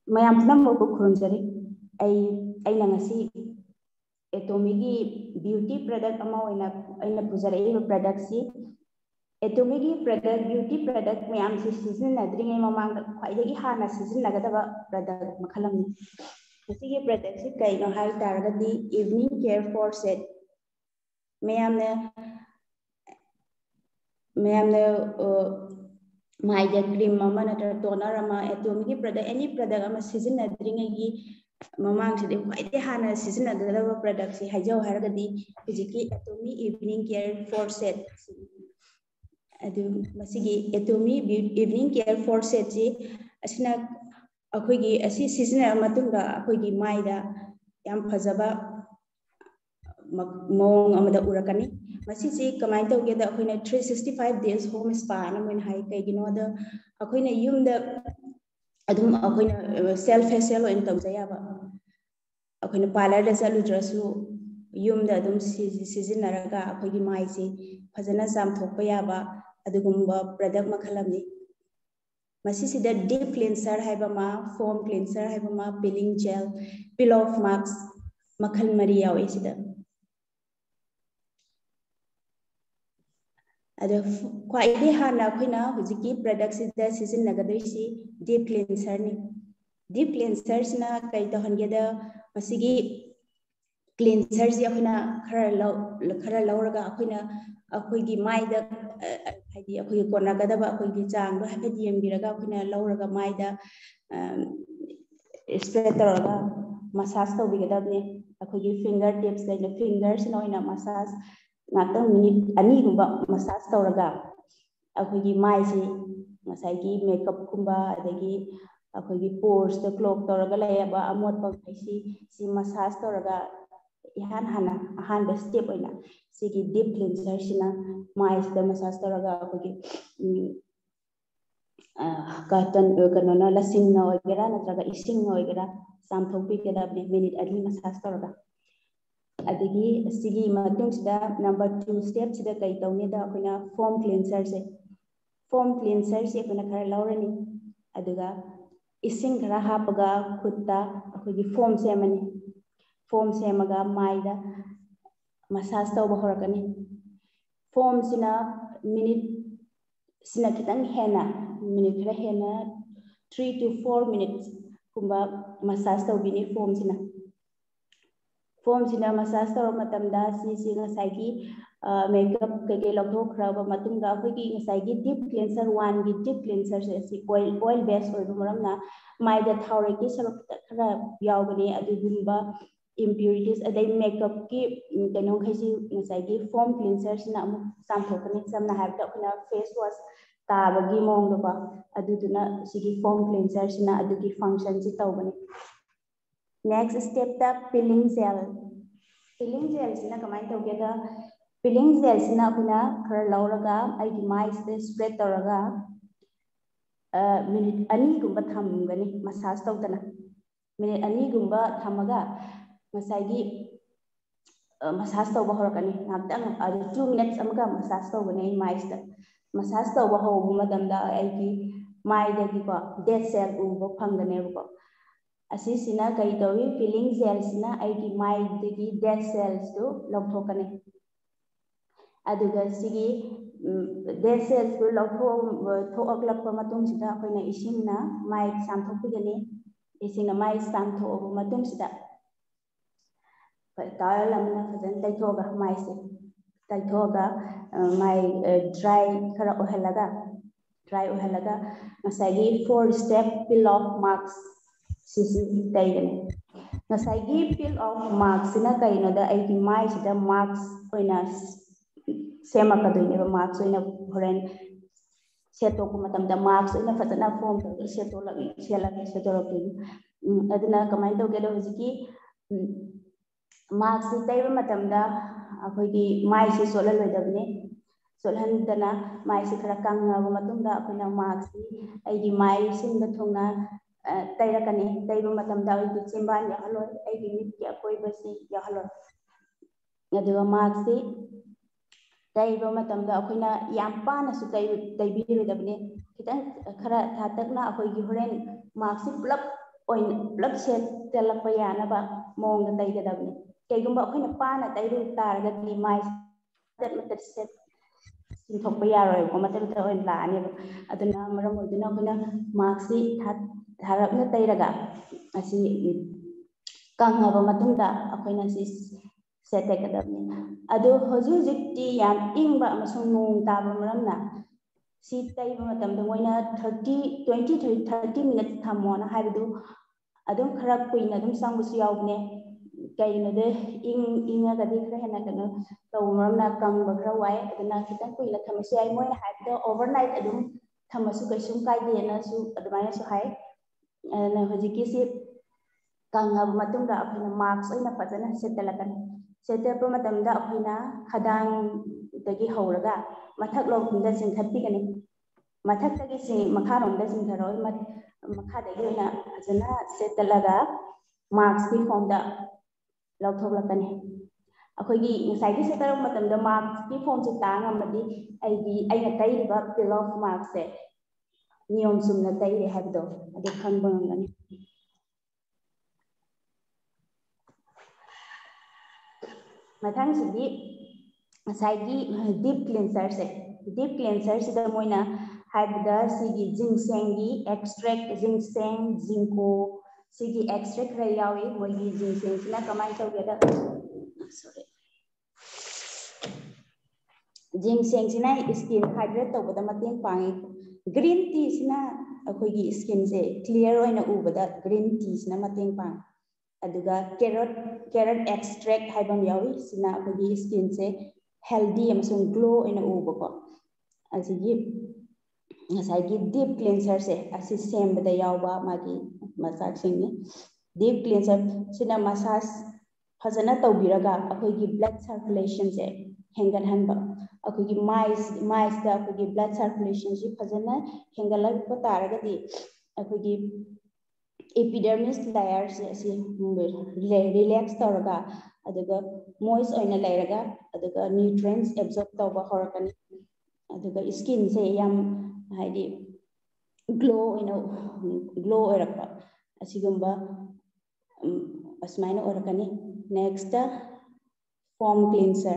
ꯃꯌꯥꯝ ꯄꯨꯝꯅꯃꯛꯄꯨ ꯈꯨꯔꯨꯝꯖꯔꯤ ꯑꯩꯅ ꯉꯁꯤ ꯑꯦꯇꯣꯃꯤꯒꯤ ꯕ꯭ꯌꯨꯇꯤ ꯄ꯭ꯔꯗꯛ ꯑꯃ ꯑꯣꯏꯅ ꯑꯩꯅ ꯄꯨꯖꯔꯛꯏꯕ ꯄ꯭ꯔꯗꯛꯁꯤ ꯑꯦꯇꯣꯃꯤꯒꯤ ꯄ꯭ꯔꯗꯛ ꯕ꯭ꯌꯨꯇꯤ ꯄ꯭ꯔꯗꯛ ꯃꯌꯥꯝꯁꯤ ꯁꯤꯖꯤꯟꯅꯗ꯭ꯔꯤꯉꯩ ꯃꯃꯥꯡꯗ ꯈ꯭ꯋꯥꯏꯗꯒꯤ ꯍꯥꯟꯅ ꯁꯤꯖꯤꯟꯅꯒꯗꯕ ꯄ꯭ꯔꯗꯛ ꯃꯈꯜ ꯑꯃꯅꯤ ꯃꯁꯤꯒꯤ ꯄ꯭ꯔꯗꯛꯁꯤ ꯀꯩꯅꯣ ꯍꯥꯏ ꯇꯥꯔꯒꯗꯤ ꯏꯚꯅꯤꯡ ꯀꯦꯌꯔ ꯐꯣꯔ ꯁꯦꯠ ꯃꯌꯥꯝꯅ ꯃꯥꯏꯗ ꯀ꯭ꯔꯤꯝ ꯑꯃ ꯅꯠꯇ꯭ꯔꯒ ꯇꯣꯅꯔ ꯑꯃ ꯑꯦꯇꯣꯃꯤꯒꯤ ꯄ꯭ꯔꯗꯛ ꯑꯦꯅꯤ ꯄ꯭ꯔꯗꯛ ꯑꯃ ꯁꯤꯖꯤꯟꯅꯗ꯭ꯔꯤꯉꯩꯒꯤ ꯃꯃꯥꯡꯁꯤꯗꯤ ꯈ꯭ꯋꯥꯏꯗꯒꯤ ꯍꯥꯟꯅ ꯁꯤꯖꯤꯟꯅꯒꯗꯕ ꯄ꯭ꯔꯗꯛꯁꯤ ꯍꯥꯏꯖꯧ ꯍꯥꯏꯔꯒꯗꯤ ꯍꯧꯖꯤꯛꯀꯤ Atomy evening care four set ꯑꯗꯨ ꯃꯁꯤꯒꯤ ꯑꯦꯇꯣꯃꯤ ꯏꯚꯅꯤꯡ ꯀꯦꯌꯔ ꯐꯣꯔ ꯁꯦꯠꯁꯤ ꯑꯁꯤꯅ ꯑꯩꯈꯣꯏꯒꯤ ꯑꯁꯤ ꯁꯤꯖꯤꯟꯅꯔꯕ ꯃꯇꯨꯡꯗ ꯑꯩꯈꯣꯏꯒꯤ ꯃꯥꯏꯗ ꯌꯥꯝ ꯐꯖꯕ ꯃꯑꯣꯡ ꯑꯃꯗ ꯎꯔꯛꯀꯅꯤ ꯃꯁꯤꯁꯤ ꯀꯃꯥꯏꯅ ꯇꯧꯒꯦꯗ ꯑꯩꯈꯣꯏꯅ 365 days ꯍꯣꯝ ꯁ꯭ꯄꯥ ꯑꯅ ꯃꯣꯏꯅ ꯍꯥꯏ ꯀꯩꯒꯤꯅꯣꯗ ꯑꯩꯈꯣꯏꯅ ꯌꯨꯝꯗ ꯑꯗꯨꯝ ꯑꯩꯈꯣꯏꯅ ꯁꯦꯜꯐ ꯐꯦꯁꯤꯌꯦꯜ ꯑꯣꯏꯅ ꯇꯧꯖ ꯌꯥꯕ ꯑꯩꯈꯣꯏꯅ ꯄꯥꯔꯂꯔꯗ ꯆꯠꯂꯨꯗ꯭ꯔꯁꯨ ꯌꯨꯝꯗ ꯑꯗꯨꯝ ꯁꯤꯖꯤꯟꯅꯔꯒ ꯑꯩꯈꯣꯏꯒꯤ ꯃꯥꯏꯁꯤ ꯐꯖꯅ ꯆꯥꯝꯊꯣꯛꯄ ꯌꯥꯕ ꯑꯗꯨꯒꯨꯝꯕ ꯄ꯭ꯔꯗꯛ ꯃꯈꯜ ꯑꯃꯅꯤ ꯃꯁꯤꯁꯤꯗ ꯗꯤꯞ ꯀ꯭ꯂꯤꯟꯁꯔ ꯍꯥꯏꯕ ꯑꯃ ꯐꯣꯝ ꯀ꯭ꯂꯤꯟꯁꯔ ꯍꯥꯏꯕ ꯑꯃ ꯄꯤꯂꯤꯡ ꯖꯦꯜ ꯄꯤꯜ ꯑꯣꯐ ꯃꯥꯛꯁ ꯃꯈꯜ 3 ꯌꯥꯎꯏ ꯁꯤꯗ ꯑꯗꯣ ꯈ꯭ꯋꯥꯏꯗꯒꯤ ꯍꯥꯟꯅ ꯑꯩꯈꯣꯏꯅ ꯍꯧꯖꯤꯛꯀꯤ ꯄ꯭ꯔꯗꯛꯁꯤꯗ ꯁꯤꯖꯤꯟꯅꯒꯗꯣꯏꯁꯤ ꯗꯤꯞ ꯀ꯭ꯂꯤꯟꯁꯔꯅꯤ ꯗꯤꯞ ꯀ꯭ꯂꯤꯟꯁꯔꯁꯤꯅ ꯀꯩ ꯇꯧꯍꯟꯒꯦꯗ ꯃꯁꯤꯒꯤ ꯀ꯭ꯂꯤꯟꯁꯔꯁꯤ ꯑꯩꯈꯣꯏꯅ ꯈꯔ ꯂꯧꯔꯒ ꯑꯩꯈꯣꯏꯒꯤ ꯃꯥꯏꯗ ꯍꯥꯏꯗꯤ ꯑꯩꯈꯣꯏꯒꯤ ꯀꯣꯟꯅꯒꯗꯕ ꯑꯩꯈꯣꯏꯒꯤ ꯆꯥꯡꯗꯣ ꯍꯥꯏꯐꯦꯠ ꯌꯦꯡꯕꯤꯔꯒ ꯑꯩꯈꯣꯏꯅ ꯂꯧꯔꯒ ꯃꯥꯏꯗ ꯁ꯭ꯄ꯭ꯔꯦꯗ ꯇꯧꯔꯒ ꯃꯁꯥꯖ ꯇꯧꯕꯤꯒꯗꯕꯅꯤ ꯑꯩꯈꯣꯏꯒꯤ ꯐꯤꯡꯒꯔ ꯇꯤꯞꯁ ꯀꯩꯅ ꯐꯤꯡꯒꯔꯁꯤꯅ ꯑꯣꯏꯅ ꯃꯁꯥꯖ ꯉꯥꯛꯇꯪ ꯃꯤꯅꯤꯠ 2ꯒꯨꯝꯕ ꯃꯁꯥꯖ ꯇꯧꯔꯒ ꯑꯩꯈꯣꯏꯒꯤ ꯃꯥꯏꯁꯤ ꯉꯁꯥꯏꯒꯤ ꯃꯦꯀꯞꯀꯨꯝꯕ ꯑꯗꯒꯤ ꯑꯩꯈꯣꯏꯒꯤ ꯄꯣꯔꯁꯇ ꯀ꯭ꯂꯣꯛ ꯇꯧꯔꯒ ꯂꯩꯔꯕ ꯑꯃꯣꯠꯄ ꯁꯤ ꯃꯁꯥꯖ ꯇꯧꯔꯒ ꯏꯍꯥꯟ ꯍꯥꯟꯅ ꯑꯍꯥꯟꯕ ꯁ꯭ꯇꯦꯞ ꯑꯣꯏꯅ ꯁꯤꯒꯤ ꯗꯤꯞ ꯀ꯭ꯂꯤꯟꯁꯔꯁꯤꯅ ꯃꯥꯏꯁꯤꯗ ꯃꯁꯥꯖ ꯇꯧꯔꯒ ꯑꯩꯈꯣꯏꯒꯤ ꯀꯩꯅꯣꯅ ꯂꯁꯤꯡꯅ ꯑꯣꯏꯒꯦꯔꯥ ꯅꯠꯇ꯭ꯔꯒ ꯏꯁꯤꯡꯅ ꯑꯣꯏꯒꯦꯔꯥ ꯆꯥꯝꯊꯣꯛꯄꯤꯒꯗꯕꯅꯤ ꯃꯤꯅꯤꯠ 2 ꯃꯁꯥꯖ ꯇꯧꯔꯒ ꯑꯗꯒꯤ ꯁꯤꯒꯤ ꯃꯇꯨꯡꯁꯤꯗ ꯅꯝꯕꯔ 2 ꯁ꯭ꯇꯦꯞꯁꯤꯗ ꯀꯩ ꯇꯧꯅꯤꯗ ꯑꯩꯈꯣꯏꯅ ꯐꯣꯝ ꯀ꯭ꯂꯤꯟꯁꯔꯁꯦ ꯐꯣꯝ ꯀ꯭ꯂꯤꯟꯁꯔꯁꯦ ꯑꯩꯈꯣꯏꯅ ꯈꯔ ꯂꯧꯔꯅꯤ ꯑꯗꯨꯒ ꯏꯁꯤꯡ ꯈꯔ ꯍꯥꯞꯄꯒ ꯈꯨꯠꯇ ꯑꯩꯈꯣꯏꯒꯤ ꯐꯣꯝ ꯁꯦꯝꯃꯅꯤ ꯐꯣꯝ ꯁꯦꯝꯃꯒ ꯃꯥꯏꯗ ꯃꯁꯥꯖ ꯇꯧꯕ ꯍꯧꯔꯛꯀꯅꯤ ꯐꯣꯝꯁꯤꯅ ꯃꯤꯅꯤꯠ ꯁꯤꯅ ꯈꯤꯇꯪ ꯍꯦꯟꯅ ꯃꯤꯅꯤꯠ ꯈꯔ ꯍꯦꯟꯅ 3 to 4 minutes ꯀꯨꯝꯕ ꯃꯁꯥꯖ ꯇꯧꯕꯤꯅꯤ ꯐꯣꯝꯁꯤꯅ ꯃꯁꯥꯖ ꯇꯧꯔꯕ ꯃꯇꯝꯗ ꯁꯤꯁꯤ ꯉꯁꯥꯏꯒꯤ ꯃꯦꯀꯞ ꯀꯩꯀꯩ ꯂꯧꯊꯣꯛꯈ꯭ꯔꯕ ꯃꯇꯨꯡꯗ ꯑꯩꯈꯣꯏꯒꯤ ꯉꯁꯥꯏꯒꯤ ꯗꯤꯞ ꯀ꯭ꯂꯤꯟꯁꯔ 1ꯒꯤ ꯗꯤꯞ ꯀ꯭ꯂꯤꯟꯁꯔꯁꯦ ꯑꯁꯤ ꯑꯣꯏꯜ ꯕꯦꯁ ꯑꯣꯏꯕ ꯃꯔꯝꯅ ꯃꯥꯏꯗ ꯊꯥꯎꯔꯦꯛꯀꯤ ꯁꯔꯨꯛ ꯈꯔ ꯌꯥꯎꯒꯅꯤ ꯑꯗꯨꯒꯨꯝꯕ ꯏꯝꯄ꯭ꯌꯨꯔꯤꯇꯤꯁ ꯑꯗꯩ ꯃꯦꯀꯞꯀꯤ ꯀꯩꯅꯣꯈꯩꯁꯤ ꯉꯁꯥꯏꯒꯤ ꯐꯣꯝ ꯀ꯭ꯂꯤꯟꯁꯔꯁꯤꯅ ꯑꯃꯨꯛ ꯆꯥꯝꯊꯣꯛꯀꯅꯤ ꯁꯝꯅ ꯍꯥꯏꯔꯕꯗ ꯑꯩꯈꯣꯏꯅ ꯐꯦꯁ ꯋꯥꯁ ꯇꯥꯕꯒꯤ ꯃꯑꯣꯡꯗꯀꯣ ꯑꯗꯨꯗꯨꯅ ꯁꯤꯒꯤ ꯐꯣꯝ ꯀ꯭ꯂꯤꯟꯁꯔꯁꯤꯅ ꯑꯗꯨꯒꯤ ꯐꯪꯁꯟꯁꯤ ꯇꯧꯕꯅꯤ ꯅꯦꯛꯁ ꯁ꯭ꯇꯦꯞꯇ ꯄꯤꯂꯤꯡ ꯖꯦꯜꯁꯤꯅ ꯀꯃꯥꯏꯅ ꯇꯧꯒꯦꯗ ꯄꯤꯂꯤꯡ ꯖꯦꯜꯁꯤꯅ ꯑꯩꯈꯣꯏꯅ ꯈꯔ ꯂꯧꯔꯒ ꯑꯩꯒꯤ ꯃꯥꯏꯁꯤꯗ ꯁ꯭ꯄ꯭ꯔꯦꯗ ꯇꯧꯔꯒ ꯃꯤꯅꯤꯠ 2ꯒꯨꯝꯕ ꯊꯝꯒꯅꯤ ꯃꯁꯥꯖ ꯇꯧꯗꯅ ꯃꯤꯅꯤꯠ 2ꯒꯨꯝꯕ ꯊꯝꯃꯒ ꯉꯁꯥꯏꯒꯤ ꯃꯁꯥꯖ ꯇꯧꯕ ꯍꯧꯔꯛꯀꯅꯤ ꯉꯥꯏꯍꯥꯛꯇꯪ ꯑꯗꯨ 2 minutes ꯑꯃꯒ ꯃꯁꯥꯖ ꯇꯧꯒꯅꯤ ꯑꯩ ꯃꯥꯏꯁꯤꯗ ꯃꯁꯥꯖ ꯇꯧꯕ ꯍꯧꯕ ꯃꯇꯝꯗ ꯑꯩꯒꯤ ꯃꯥꯏꯗꯒꯤꯀꯣ ꯗꯦꯗ ꯁꯦꯜ ꯎꯕ ꯐꯪꯒꯅꯦꯕꯀꯣ ꯑꯁꯤꯁꯤꯅ ꯀꯔꯤ ꯇꯧꯏ ꯄꯤꯂꯤꯡ ꯖꯦꯜꯁꯤꯅ ꯑꯩꯒꯤ ꯃꯥꯏꯗꯒꯤ ꯗꯦꯗ ꯁꯦꯜꯁꯇꯨ ꯂꯧꯊꯣꯛꯀꯅꯤ ꯑꯗꯨꯒ ꯁꯤꯒꯤ ꯗꯦꯗ ꯁꯦꯜꯁꯇꯨ ꯊꯣꯛꯂꯛꯄ ꯃꯇꯨꯡꯁꯤꯗ ꯑꯩꯈꯣꯏꯅ ꯏꯁꯤꯡꯅ ꯃꯥꯏ ꯆꯥꯝꯊꯣꯛꯄꯤꯒꯅꯤ ꯏꯁꯤꯡꯅ ꯃꯥꯏ ꯆꯥꯝꯊꯣꯛꯑꯕ ꯃꯇꯨꯡꯁꯤꯗ ꯇꯥꯋꯦꯜ ꯑꯃꯅ ꯐꯖꯅ ꯇꯩꯊꯣꯛꯑꯒ ꯃꯥꯏꯁꯦ ꯇꯩꯊꯣꯛꯑꯒ ꯃꯥꯏ ꯗ꯭ꯔꯥꯏ ꯈꯔ ꯑꯣꯏꯍꯜꯂꯒ ꯉꯁꯥꯏꯒꯤ 4 step ꯄꯤꯜ ꯑꯣꯐ ꯃꯥꯛꯁ ꯁꯤꯁꯤ ꯇꯩꯒꯅꯤ ꯉꯁꯥꯏꯒꯤ ꯄꯤꯜ ꯑꯣꯐ ꯃꯥꯛꯁꯤꯅ ꯀꯩꯅꯣꯗ ꯑꯩꯒꯤ ꯃꯥꯏꯁꯤꯗ ꯃꯥꯛꯁ ꯑꯣꯏꯅ ꯁꯦꯝꯃꯛꯀꯗꯣꯏꯅꯦꯕ ꯃꯥꯛꯁ ꯑꯣꯏꯅ ꯍꯣꯔꯦꯟ ꯁꯦꯠꯇꯣꯛꯄ ꯃꯇꯝꯗ ꯃꯥꯛꯁ ꯑꯣꯏꯅ ꯐꯖꯅ ꯐꯣꯝ ꯇꯧꯔꯒ ꯁꯦꯠꯇꯣꯔꯛꯇꯣꯏꯅꯤ ꯑꯗꯨꯅ ꯀꯃꯥꯏꯅ ꯇꯧꯒꯦꯗ ꯍꯧꯖꯤꯛꯀꯤ ꯃꯥꯛꯁꯁꯤ ꯇꯩꯕ ꯃꯇꯝꯗ ꯑꯩꯈꯣꯏꯒꯤ ꯃꯥꯏꯁꯤ ꯆꯣꯠꯍꯜꯂꯣꯏꯗꯕꯅꯤ ꯆꯣꯠꯍꯟꯗꯅ ꯃꯥꯏꯁꯤ ꯈꯔ ꯀꯪꯉꯕ ꯃꯇꯨꯡꯗ ꯑꯩꯈꯣꯏꯅ ꯃꯥꯛꯁꯁꯤ ꯑꯩꯒꯤ ꯃꯥꯏ ꯁꯤꯟꯕ ꯊꯨꯡꯅ ꯇꯩꯔꯛꯀꯅꯤ ꯇꯩꯕ ꯃꯇꯝꯗ ꯑꯩꯒꯤ ꯆꯤꯟꯕꯥꯟ ꯌꯥꯎꯍꯜꯂꯣꯏ ꯑꯩꯒꯤ ꯃꯤꯠꯀꯤ ꯑꯀꯣꯏꯕꯁꯤ ꯌꯥꯎꯍꯜꯂꯣꯏ ꯑꯗꯨꯒ ꯃꯥꯛꯁꯁꯤ ꯇꯩꯕ ꯃꯇꯝꯗ ꯑꯩꯈꯣꯏꯅ ꯌꯥꯝ ꯄꯥꯅꯁꯨ ꯇꯩꯕꯤꯔꯣꯏꯗꯕꯅꯤ ꯈꯤꯇꯪ ꯈꯔ ꯊꯥꯇꯛꯅ ꯑꯩꯈꯣꯏꯒꯤ ꯍꯣꯔꯦꯟ ꯃꯥꯛꯁꯁꯤ ꯄꯨꯂꯞ pullap settelakpa yanaba mawngda taigadabni kaygumba akhona paana tairu taragadi mai matat set sinthokpa yaroi ko matat oin laani aduna maram oduna kuna marksi tharapna tairaga asi kangaba matungda akhona si settekadabni adu hojujikti yam ingba amasung nong taba maramna si taiba matamda moina 30 minutes thamona haibdu adum khara kuina adum sangbusu yawne kainode ingagadi khara hena kana tawmarna kangba khara wai aduna khitan kuina thamasu ai moina haibda overnight adum thamasu kaisum kaidena su adumaya su hai na hojiki si kangaba matungda akhina marks oina fazana setalakan setapa matamda akhina khadang dagi hauraga mathak lawhunda singkhappigani mathak tagi sing makharomda singtharoi makhadagi oina fazana setalaga marks ki formda lawthoklakani akhoi ngasai setara matamda marks ki form se tang amadi aina tairiba fill of marks se niyom sumna tairi habdo ade khanba ngani mathang sidi ngasai deep cleanser sida moina haibda sigi ginseng gi extract ginseng ginkgo sigi extract ra yawi moigi ginseng sina kamai tawgeda sorry ginseng sina skin hydrate tawbada mateng pangi green tea sina akoigi skin se clear oina ubada green tea sina mateng pang aduga carrot extract haibam yawi sina akoigi skin se healthy amasung glow oina ubako asigi ngasai deep cleanser se asi sembada yawba magi massage singni deep cleanser sina massage fazana tawbiraga akoigi blood circulation se hengan hanba akoigi mais da akoigi blood circulation si fazana hengalakpa taragadi akoigi epidermis layer se asi relax tawraga aduga moist oina lairaga aduga nutrients absorb tawba horakani aduga skin se yam haidi glow oirakpa asigumba asmaina orakani next foam cleanser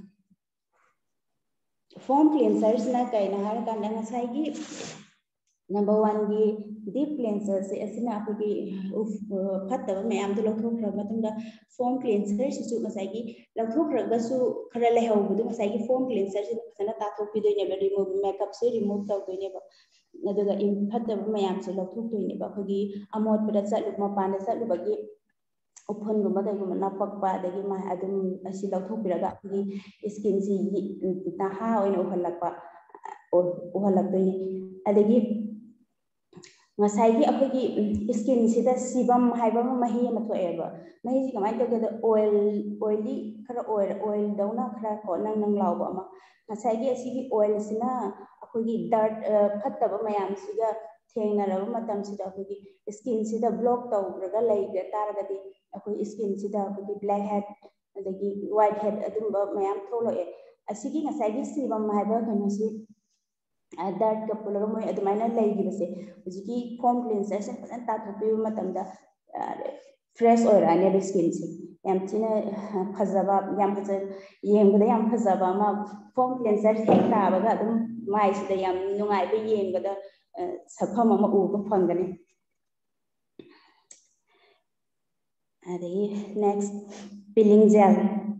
na kaina harakanda ngasai gi number 1 gi deep cleanser se asina akogi phattaba mayam du lothokra matunda foam cleanser sisu ngasai gi lothokra su khara lehawbudu ngasai gi foam cleanser se sana tathokpidoine ba remove makeup se remove tawdoine ba aduga in phattaba mayam se lothokdoine ba akogi amot pada chatlu mapanda chatlu bagi upon guma daiguma napakpa adagi ma adum asi lothokpiraga akogi skin si taha oina uhalakdoine adagi ngasai gi akogi skin sida sibam haiba mahi ama thoeba mahi ji kamai tawgeda oily khara oil dauna khara ko nang lawba ama ngasai gi asigi oil sina akogi dirt phattaba mayam siga thengnaraba matam sida akogi skin sida block tawraga leiga taragadi akoi skin sida akogi black head adagi white head adumba mayam tholoe asigi ngasai gi sibam haiba kanosi dirt ka pulaga moi adumaina leigibase hujiki foam cleanser se fadan tathokpiba matamda fresh oirane the skin se yam tina phajaba yam phaja yengbada yam phajaba ma foam cleanser se tabaga adum mai sida yam nungai ba yengbada sapham ama uba phangani adagi next peeling gel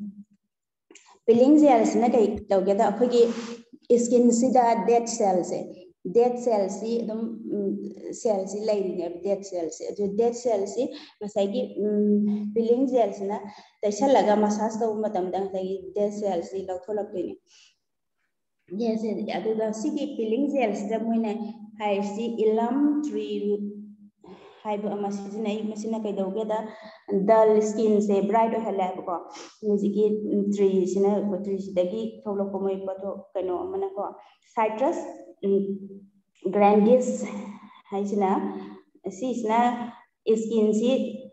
sina kai tawgeda akogi skin sida dead cells si adum cells si lairine dead cells adu dead cells si masai gi peeling gel sina taisalaga massage taw matamda ngai dead cells si lawtholakdoine yes aduga sigi peeling gel sida moina haisi ilam tree root haiba ama sijinai masina kai dawgeda dull skin se bright ohalabko hujiki tree sina tree sidagi tholokko moi pato kano amana ko citrus grandis haisina sisna skin si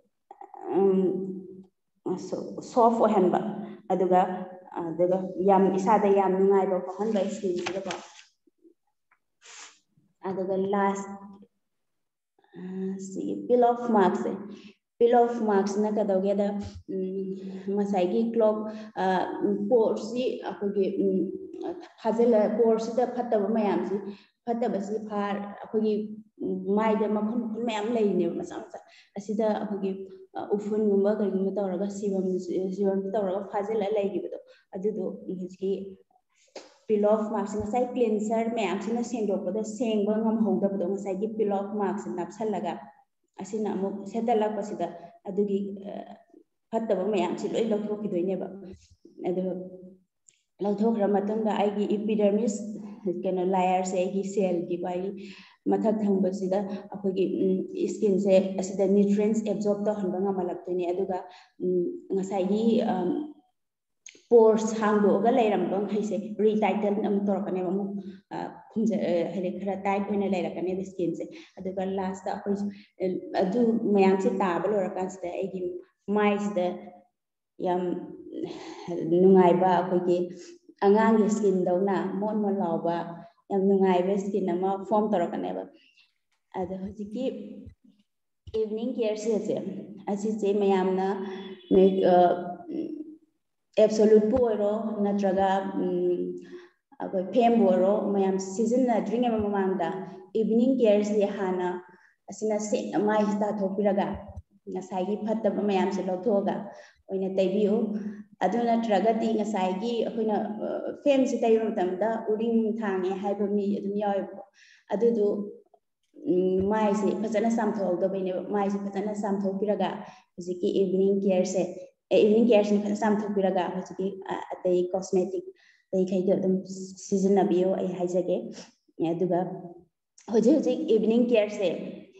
soft ohanba aduga yam isada yam nungai ba hanba skin sida ko aduga last peel off marks peel off marks na kadawgeda masai clock pores si akogi fazela pores da phataba mayam si phataba si phar akogi mai da makhon mayam leine masa masa asida akogi ufun gumba karigumba tawraga sibam tawraga fazela leigibado adudo hiji peel off marks masai cleanser mayam sina sengdokpada sengba ngamhodabado masai gi peel off marks napsalaga asina amuk setala pasida adugi fattaba mayam si loi lawthokidoi adu lawthokra matunda aigi epidermis kena layer se aigi cell gi bai mathak thangba sida akogi skin se asida nutrients absorb to hanba ngamalaktoini aduga ngasai gi pores hangdoga leirambang haise retighten am torkane amu khumja hele khara tight hoina leirakane the skin se aduga last da akoi adu mayam se taba lorakan sida aigi mai sida yam nungaiba akogi angang skin dauna mon mon lawba yam nungaiba skin ama form torkane ba adu hojiki evening care se asise mayamna absolute poiro natraga akoy fem boro mayam season na drink ama mamangda evening care si hana asina se mai sta thopiraga ngasai gi phattaba mayam se lothoga oina taibiu adu natraga ti ngasai gi akoina fem si tayo matamda uring thange haiba mi adum yaw adudu mai se phajana samthog da bine mai se phajana samthog piraga hojiki evening care se evening care se phajana samthog piraga hojiki atei cosmetic tei khaide adum season na bio ai haijage aduga hoji evening care se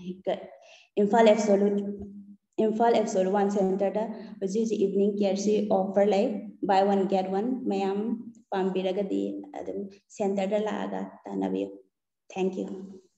Imphal Absolute One Center da hoji evening care se offer lai buy one get one mayam pambiragadi adum center da laaga tanabiyo. Thank you.